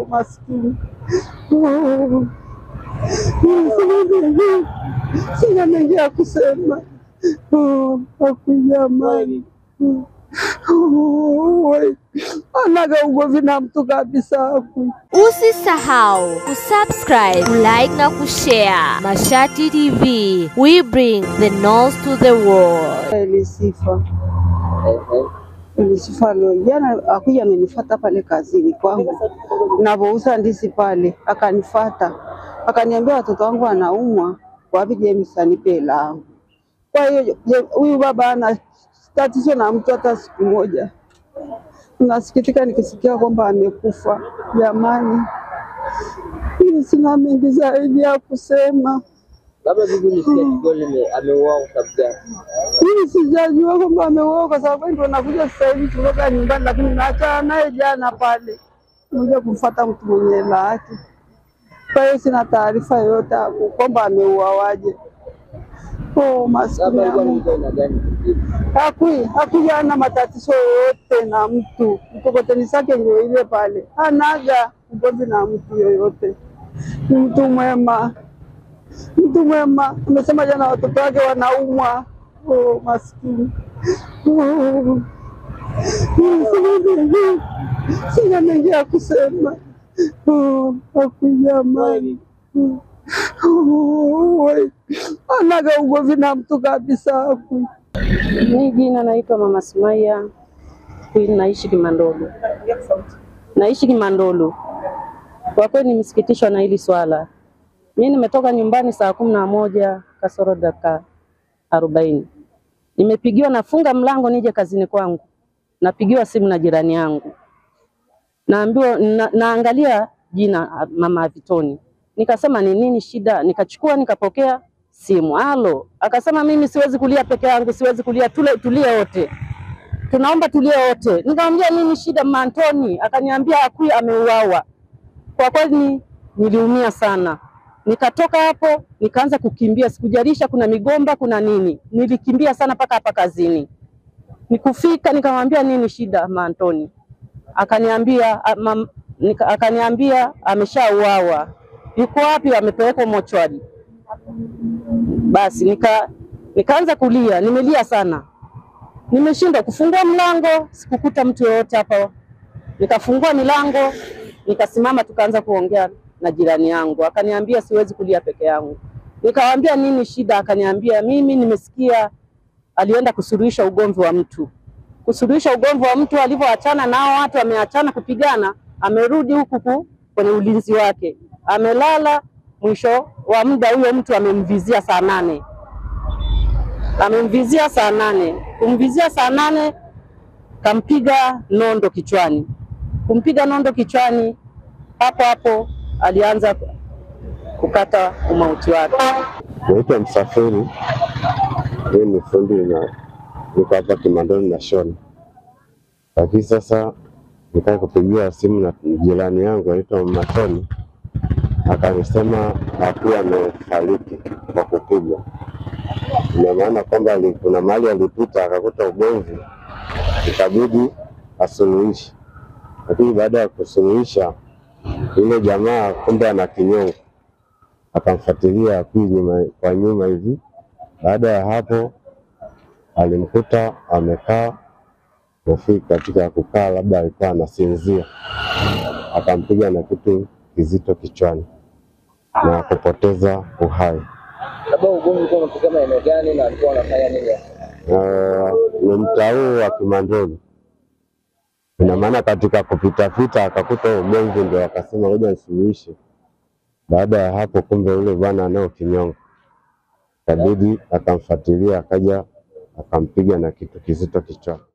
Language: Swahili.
maskini. Sina mengi ya kusema. Jamani. Anaga ugomvi na mtu kabisa. Usisahau kusubscribe, like na kushare. Mashati TV, we bring the news to the world. Sifa leo jana akuja amenifuata pale kazini kwangu. Ninapouza ndizi pale akanifuata. Akaniambia watoto wangu wanaumwa, wapi James anipe hela. Kwa hiyo huyu baba ana tatizo na mtu hata siku moja. Nasikitika nikisikia kwamba amekufa. Jamani. Sina mengi zaidi ya kusema. Labda bibi nisikia Kigoli ameuawa kabisa. Mimi sijajua kwamba ameuawa kwa sababu ndio nakuja sasa hivi kutoka nyumbani, lakini naacha naye jana pale. Ngoja kumfuata mtu mwenye hela yake. Kwa hiyo sina taarifa yoyote kwamba ameuawaje. Maskini. Hakuja na matatizo yoyote na mtu. Mkokoteni zake ndio ile pale. Anaga ugomvi na mtu yoyote. Mtu mwema. Mtu mwema. Amesema jana watoto wake wanaumwa. Maskini. Sina mengi ya kusema. Jamani. Anaga ugomvi na mtu kabisa. Mimi jina naitwa Mama Sumaya, naishi Kimandolo. Naishi Kimandolo. Kwa kweli nimesikitishwa na hili swala. Mimi nimetoka nyumbani saa 11 kasoro dakika 40. Nimepigiwa, nafunga mlango nije kazini kwangu. Napigiwa simu na jirani yangu. Naambiwa naangalia jina Mama Vitoni. Nikasema ni nini shida? Nikachukua nikapokea simu. Halo, akasema mimi siwezi kulia peke yangu, siwezi kulia, tulie wote. Tunaomba tulie wote. Nikamwambia nini shida Mantoni? Akaniambia Akui ameuawa. Kwa kweli niliumia sana. Nikatoka hapo, nikaanza kukimbia, sikujalisha kuna migomba kuna nini. Nilikimbia sana paka hapa kazini. Nikufika nikamwambia nini shida Mantoni? Akaniambia ameshauawa. Yuko wapi? Amepelekwa mochwari. Basi nikaanza kulia, nimelia sana. Nimeshindwa kufungua mlango, sikukuta mtu yoyote hapa. Nikafungua milango, nikasimama tukaanza kuongea na jirani yangu. Akaniambia siwezi kulia peke yangu. Nikamwambia nini shida? Akaniambia mimi nimesikia alienda kusuluhisha ugomvi wa mtu. Kusuluhisha ugomvi wa mtu, alivyoachana nao watu wameachana kupigana, amerudi huku kwenye ulinzi wake. Amelala, mwisho wa muda huyo mtu amemvizia saa 8. Amemvizia saa 8. Kumvizia saa 8 kampiga nondo kichwani. Kumpiga nondo kichwani, hapo alianza kukata umauti wake. Naitwa Msafiri. Mimi ni fundi na niko hapa Kimandoni na shona. Lakini sasa nikae kupigia simu na jirani yangu anaitwa Matoni. Akasema hakuwa amefariki kwa kupigwa. Ina maana kwamba kuna mahali alipita akakuta ugomvi, ikabidi asuluhishe. Lakini baada ya kusuluhisha, yule jamaa kumbe ana kinyongo, akamfuatilia kwa nyuma hivi. Baada ya hapo alimkuta amekaa, kufika katika kukaa labda alikuwa anasinzia, akampiga na kitu kizito kichwani na kupoteza uhai. Labda ugomvi ulikuwa unatokea maeneo gani na alikuwa anafanya nini? Ni mtaa wa Kimandolo. Ina maana katika kupita akakuta ugomvi, ndio akasema ngoja nisuluhishe. Baada ya hapo kumbe yule bwana anao kinyongo, kabidi akamfuatilia, akaja akampiga na kitu kizito kichwani.